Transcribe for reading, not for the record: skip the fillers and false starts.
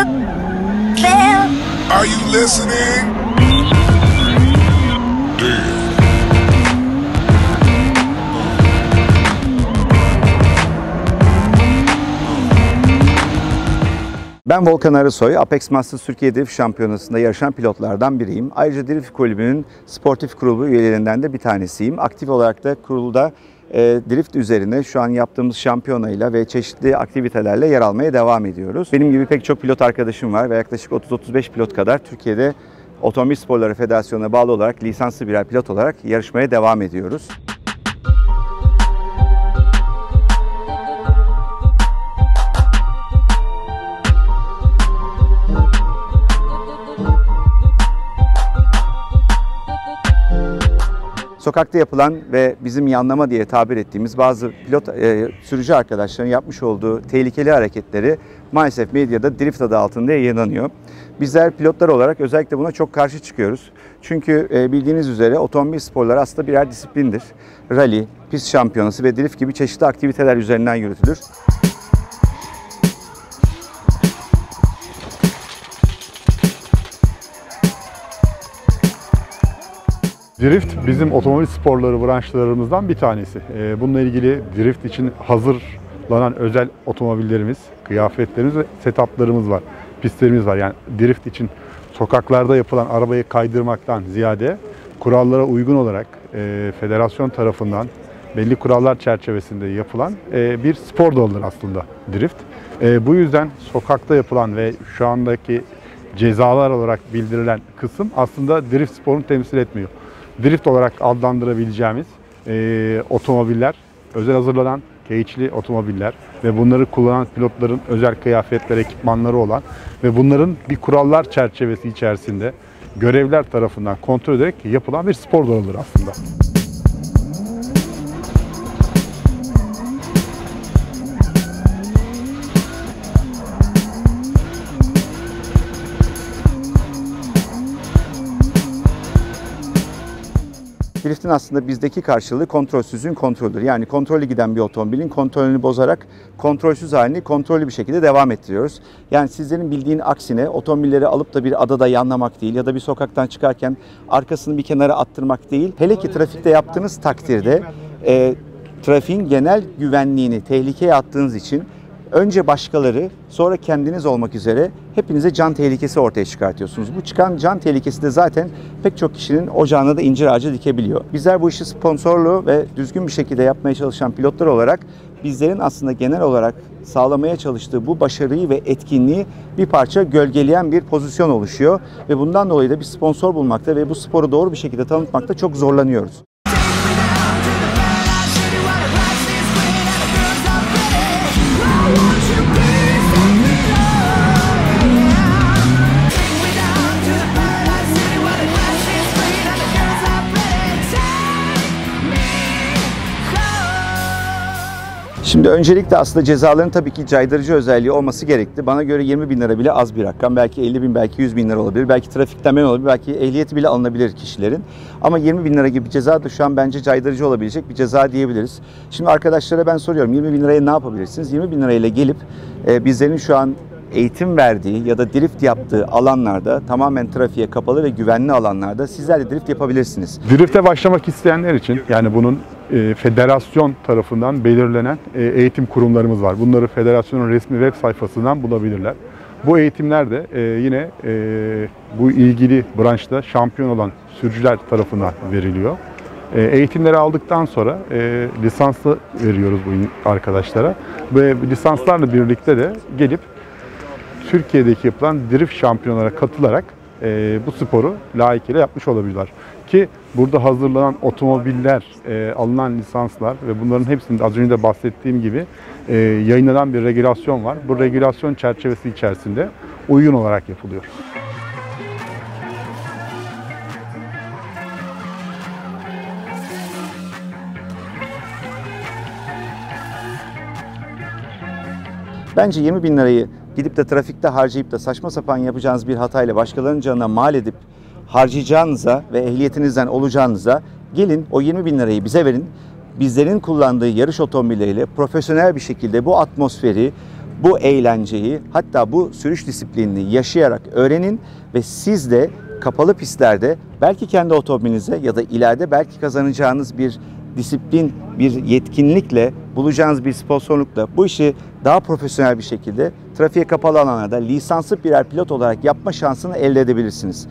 Are you listening? Ben Volkan Arısoy, Apex Masters Türkiye Drift Şampiyonası'nda yarışan pilotlardan biriyim. Ayrıca Drift Kulübü'nün sportif kurulu üyelerinden de bir tanesiyim. Aktif olarak da kurulda drift üzerine şu an yaptığımız şampiyonayla ve çeşitli aktivitelerle yer almaya devam ediyoruz. Benim gibi pek çok pilot arkadaşım var ve yaklaşık 30-35 pilot kadar Türkiye'de Otomobil Sporları Federasyonu'na bağlı olarak lisanslı birer pilot olarak yarışmaya devam ediyoruz. Sokakta yapılan ve bizim yanlama diye tabir ettiğimiz bazı sürücü arkadaşların yapmış olduğu tehlikeli hareketleri maalesef medyada drift adı altında yayınlanıyor. Bizler pilotlar olarak özellikle buna çok karşı çıkıyoruz. Çünkü bildiğiniz üzere otomobil sporları aslında birer disiplindir. Rally, pist şampiyonası ve drift gibi çeşitli aktiviteler üzerinden yürütülür. Drift bizim otomobil sporları branşlarımızdan bir tanesi. Bununla ilgili drift için hazırlanan özel otomobillerimiz, kıyafetlerimiz ve setuplarımız var, pistlerimiz var. Yani drift için sokaklarda yapılan arabayı kaydırmaktan ziyade kurallara uygun olarak federasyon tarafından belli kurallar çerçevesinde yapılan bir spor dalıdır aslında drift. Bu yüzden sokakta yapılan ve şu andaki cezalar olarak bildirilen kısım aslında drift sporunu temsil etmiyor. Drift olarak adlandırabileceğimiz otomobiller, özel hazırlanan K-içli otomobiller ve bunları kullanan pilotların özel kıyafetler, ekipmanları olan ve bunların bir kurallar çerçevesi içerisinde görevler tarafından kontrol ederek yapılan bir spor dalıdır aslında. Drift'in aslında bizdeki karşılığı kontrolsüzlüğün kontrolüdür. Yani kontrollü giden bir otomobilin kontrolünü bozarak kontrolsüz halini kontrollü bir şekilde devam ettiriyoruz. Yani sizlerin bildiğin aksine otomobilleri alıp da bir adada yanlamak değil ya da bir sokaktan çıkarken arkasını bir kenara attırmak değil. Hele ki trafikte yaptığınız takdirde trafiğin genel güvenliğini tehlikeye attığınız için önce başkaları, sonra kendiniz olmak üzere hepinize can tehlikesi ortaya çıkartıyorsunuz. Bu çıkan can tehlikesi de zaten pek çok kişinin ocağına da incir ağacı dikebiliyor. Bizler bu işi sponsorlu ve düzgün bir şekilde yapmaya çalışan pilotlar olarak bizlerin aslında genel olarak sağlamaya çalıştığı bu başarıyı ve etkinliği bir parça gölgeleyen bir pozisyon oluşuyor. Ve bundan dolayı da bir sponsor bulmakta ve bu sporu doğru bir şekilde tanıtmakta çok zorlanıyoruz. Şimdi öncelikle aslında cezaların tabii ki caydırıcı özelliği olması gerekli. Bana göre 20 bin lira bile az bir rakam. Belki 50 bin, belki 100 bin lira olabilir. Belki trafikten men olabilir. Belki ehliyeti bile alınabilir kişilerin. Ama 20 bin lira gibi bir ceza da şu an bence caydırıcı olabilecek bir ceza diyebiliriz. Şimdi arkadaşlara ben soruyorum, 20 bin liraya ne yapabilirsiniz? 20 bin lirayla gelip bizlerin şu an eğitim verdiği ya da drift yaptığı alanlarda, tamamen trafiğe kapalı ve güvenli alanlarda sizler de drift yapabilirsiniz. Drift'e başlamak isteyenler için, yani bunun federasyon tarafından belirlenen eğitim kurumlarımız var. Bunları federasyonun resmi web sayfasından bulabilirler. Bu eğitimler de yine bu ilgili branşta şampiyon olan sürücüler tarafından veriliyor. Eğitimleri aldıktan sonra lisanslı veriyoruz bu arkadaşlara ve lisanslarla birlikte de gelip Türkiye'deki yapılan drift şampiyonlara katılarak bu sporu layıkıyla yapmış olabilirler. Ki burada hazırlanan otomobiller, alınan lisanslar ve bunların hepsinde az önce de bahsettiğim gibi yayınlanan bir regülasyon var. Bu regülasyon çerçevesi içerisinde uygun olarak yapılıyor. Bence 20 bin lirayı gidip de trafikte harcayıp da saçma sapan yapacağınız bir hatayla başkalarının canına mal edip harcayacağınıza ve ehliyetinizden olacağınıza gelin o 20 bin lirayı bize verin. Bizlerin kullandığı yarış otomobilleriyle profesyonel bir şekilde bu atmosferi, bu eğlenceyi, hatta bu sürüş disiplinini yaşayarak öğrenin ve siz de kapalı pistlerde belki kendi otomobilinize ya da ileride belki kazanacağınız bir disiplin, bir yetkinlikle, bulacağınız bir sponsorlukla bu işi daha profesyonel bir şekilde trafiğe kapalı alanlarda lisanslı birer pilot olarak yapma şansını elde edebilirsiniz.